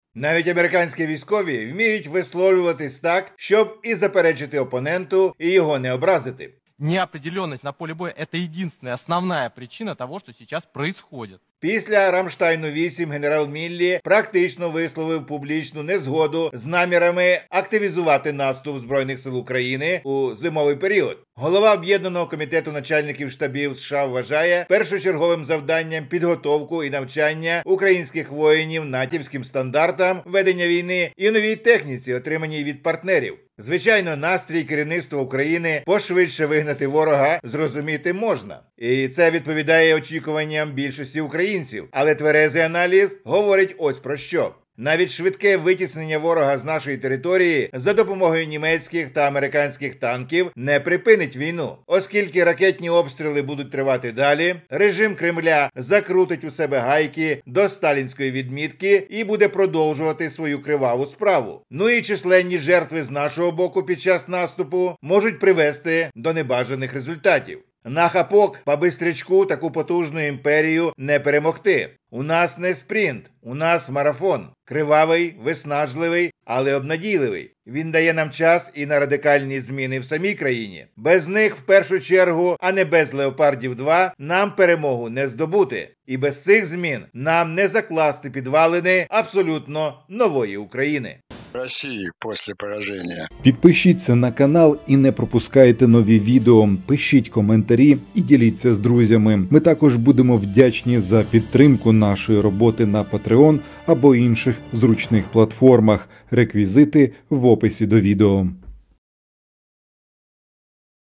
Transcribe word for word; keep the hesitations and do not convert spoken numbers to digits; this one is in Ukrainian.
Навіть американські військові вміють висловлюватись так, щоб і заперечити опоненту, і його не образити. Неопределенность на поле боя – это единственная, основная причина того, что сейчас происходит. Після Рамштайну вісім генерал Міллі практично висловив публічну незгоду з намірами активізувати наступ Збройних сил України у зимовий період. Голова Об'єднаного комітету начальників штабів США вважає першочерговим завданням підготовку і навчання українських воїнів натівським стандартам ведення війни і новій техніці, отриманій від партнерів. Звичайно, настрій керівництва України пошвидше вигнати ворога зрозуміти можна. І це відповідає очікуванням більшості українців. Але тверезий аналіз говорить ось про що. Навіть швидке витіснення ворога з нашої території за допомогою німецьких та американських танків не припинить війну. Оскільки ракетні обстріли будуть тривати далі, режим Кремля закрутить у себе гайки до сталінської відмітки і буде продовжувати свою криваву справу. Ну і численні жертви з нашого боку під час наступу можуть привести до небажаних результатів. На хапок по бистрячку таку потужну імперію не перемогти. У нас не спринт, у нас марафон. Кривавий, виснажливий, але обнадійливий. Він дає нам час і на радикальні зміни в самій країні. Без них, в першу чергу, а не без Леопардів два, нам перемогу не здобути. І без цих змін нам не закласти підвалини абсолютно нової України. Росії після пораження. Підпишіться на канал і не пропускайте нові відео, пишіть коментарі і діліться з друзями. Ми також будемо вдячні за підтримку нашої роботи на Patreon або інших зручних платформах. Реквізити в описі до відео.